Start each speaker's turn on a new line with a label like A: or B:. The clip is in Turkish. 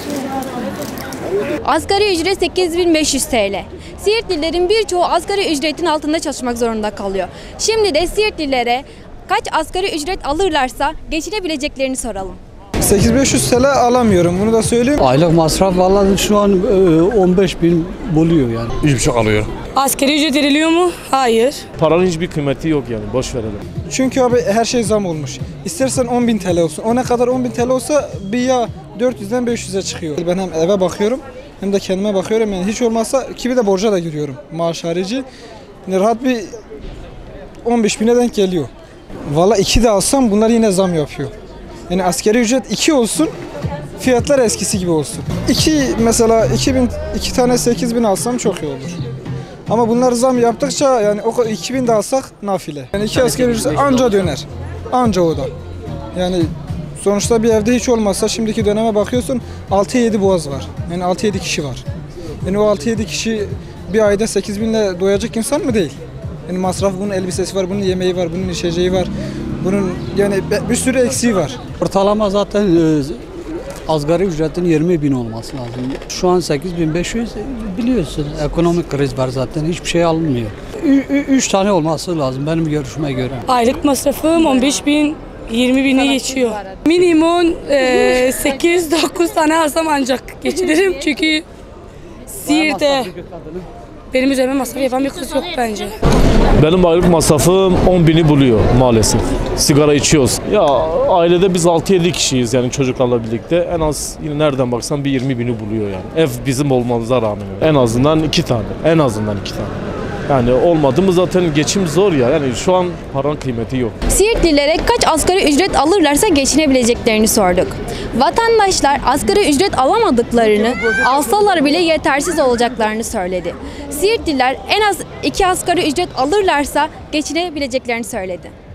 A: Asgari ücret 8500 TL. Siirtlilerin birçoğu asgari ücretin altında çalışmak zorunda kalıyor. Şimdi de Siirtlilere kaç asgari ücret alırlarsa geçinebileceklerini soralım.
B: 8500 TL alamıyorum, bunu da söyleyeyim.
C: Aylık masraf vallahi şu an 15.000 buluyor yani.
D: Hiçbir şey alıyor.
E: Asgari ücret veriliyor mu? Hayır.
D: Paranın hiçbir kıymeti yok yani, boş verelim.
B: Çünkü abi her şey zam olmuş. İstersen 10.000 TL olsun. O ne kadar 10.000 TL olsa bir ya 400'den 500'e çıkıyor. Ben hem eve bakıyorum hem de kendime bakıyorum. Yani hiç olmazsa kimi de borca da giriyorum maaş harici. Yani rahat bir 15.000'e denk geliyor. Valla 2 de alsam bunlar yine zam yapıyor. Yani asgari ücret 2 olsun, fiyatlar eskisi gibi olsun. 2 mesela 2 tane 8.000 alsam çok iyi olur. Ama bunlar zam yaptıkça yani o 2.000 de alsak nafile. Yani 2 asgari ücret anca döner. Anca o da. Yani sonuçta bir evde hiç olmazsa şimdiki döneme bakıyorsun 6-7 boğaz var. Yani 6-7 kişi var. Yani o 6-7 kişi bir ayda 8.000'le doyacak insan mı değil? Yani masrafı, bunun elbisesi var, bunun yemeği var, bunun içeceği var. Bunun yani bir sürü eksiği var.
C: Ortalama zaten asgari ücretin 20.000 olması lazım. Şu an 8.500, biliyorsun ekonomik kriz var zaten, hiçbir şey alınmıyor. 3 tane olması lazım benim görüşüme göre.
E: Aylık masrafım 15.000, 20.000'i geçiyor. Minimum 8-9 tane alsam ancak geçinirim çünkü Siirt'te benim üzerime masraf yapan bir kız yok bence.
D: Benim aylık masrafım 10.000'i buluyor maalesef. Sigara içiyoruz. Ya ailede biz 6-7 kişiyiz yani çocuklarla birlikte. En az yine nereden baksan bir 20.000'i buluyor yani. Ev bizim olmamıza rağmen. En azından 2 tane. En azından 2 tane. Yani olmadı mı zaten geçim zor ya. Yani şu an paranın kıymeti yok.
A: Siirtlilere kaç asgari ücret alırlarsa geçinebileceklerini sorduk. Vatandaşlar asgari ücret alamadıklarını, alsalar bile yetersiz olacaklarını söyledi. Siirtliler en az 2 asgari ücret alırlarsa geçinebileceklerini söyledi.